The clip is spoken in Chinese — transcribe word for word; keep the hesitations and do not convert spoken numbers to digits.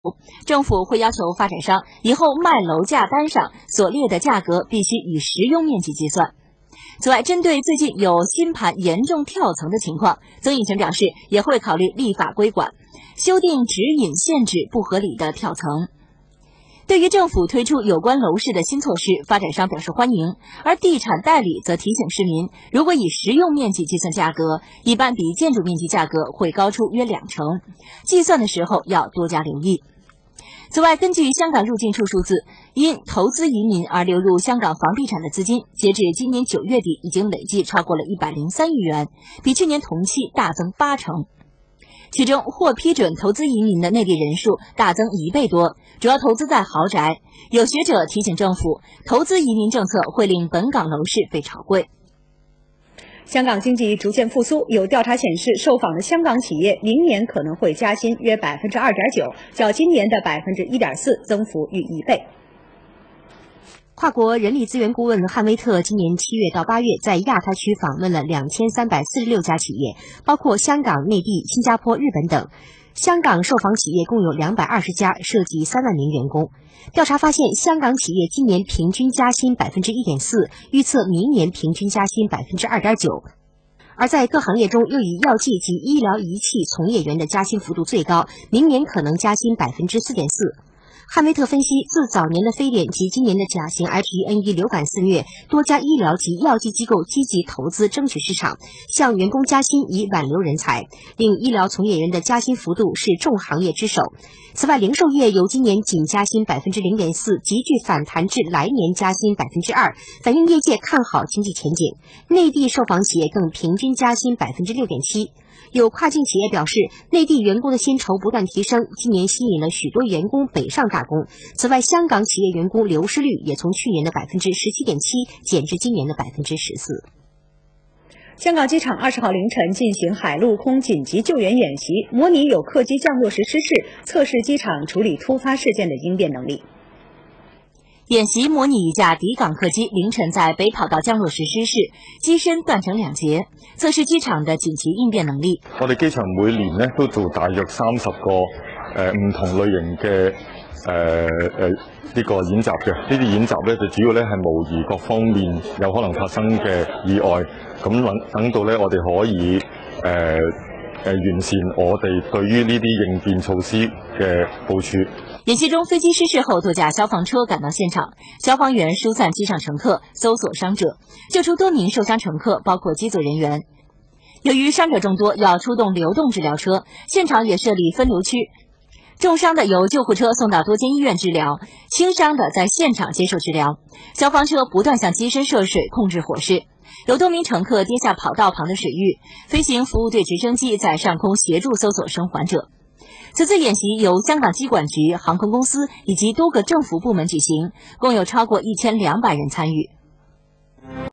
政府会要求发展商以后卖楼价单上所列的价格必须以实用面积计算。此外，针对最近有新盘严重跳层的情况，曾荫权表示也会考虑立法规管，修订指引限制不合理的跳层。对于政府推出有关楼市的新措施，发展商表示欢迎，而地产代理则提醒市民，如果以实用面积计算价格，一般比建筑面积价格会高出约两成，计算的时候要多加留意。此外，根据香港入境处数字，因投资移民而流入香港房地产的资金，截至今年九月底已经累计超过了一百零三亿元，比去年同期大增八成。其中，获批准投资移民的内地人数大增一倍多，主要投资在豪宅。有学者提醒政府，投资移民政策会令本港楼市被炒贵。 香港经济逐渐复苏，有调查显示，受访的香港企业明年可能会加薪约百分之二点九，较今年的百分之一点四增幅逾一倍。 跨国人力资源顾问汉威特今年七月到八月在亚太区访问了两千三百四十六家企业，包括香港、内地、新加坡、日本等。香港受访企业共有两百二十家，涉及三万名员工。调查发现，香港企业今年平均加薪百分之一点四，预测明年平均加薪百分之二点九。而在各行业中，又以药剂及医疗仪器从业员的加薪幅度最高，明年可能加薪百分之四点四。汉威特分析，自早年的非典及今年的甲型 H一N一 流感肆虐，多家医疗及药剂机构积极投资争取市场，向员工加薪以挽留人才，令医疗从业员的加薪幅度是众行业之首。此外，零售业由今年仅加薪百分之零点四，急剧反弹至来年加薪百分之二，反映业界看好经济前景。内地受访企业更平均加薪百分之六点七。有跨境企业表示，内地员工的薪酬不断提升，今年吸引了许多员工北上打工。此外，香港企业员工流失率也从去年的百分之十七点七减至今年的百分之十四。 香港机场二十号凌晨进行海陆空紧急救援演习，模拟有客机降落时失事，测试机场处理突发事件的应变能力。 演习模拟一架抵港客机凌晨在北跑道降落時失事，機身斷成兩截，測試機場嘅緊急應變能力。 我哋機場每年呢都做大約三十個誒唔同類型嘅誒誒呢個演習嘅，呢啲演習咧就主要咧係模擬各方面有可能發生嘅意外，咁等等到咧我哋可以誒。呃誒完善我哋對於呢啲應變措施嘅部署。 演習中，飛機失事後，多架消防車趕到現場，消防員疏散機上乘客，搜索傷者，救出多名受傷乘客，包括機組人員。由於傷者眾多，要出動流動治療車，現場也設立分流區。重傷的由救護車送到多間醫院治療，輕傷的在現場接受治療。消防車不斷向機身射水，控制火勢。有多名乘客跌下跑道旁的水域，飛行服務隊直升機在上空協助搜索生還者。此次演習由香港機管局、航空公司以及多個政府部門舉行，共有超過一千兩百人參與。